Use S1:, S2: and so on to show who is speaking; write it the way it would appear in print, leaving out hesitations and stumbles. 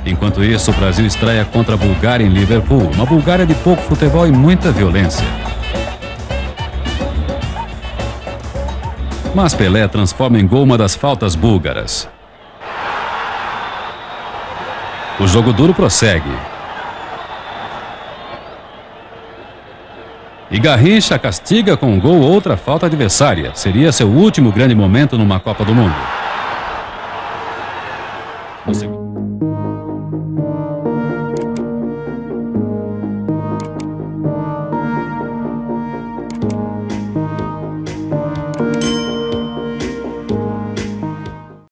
S1: Enquanto isso, o Brasil estreia contra a Bulgária em Liverpool, uma Bulgária de pouco futebol e muita violência. Mas Pelé transforma em gol uma das faltas búlgaras. O jogo duro prossegue. E Garrincha castiga com um gol outra falta adversária. Seria seu último grande momento numa Copa do Mundo.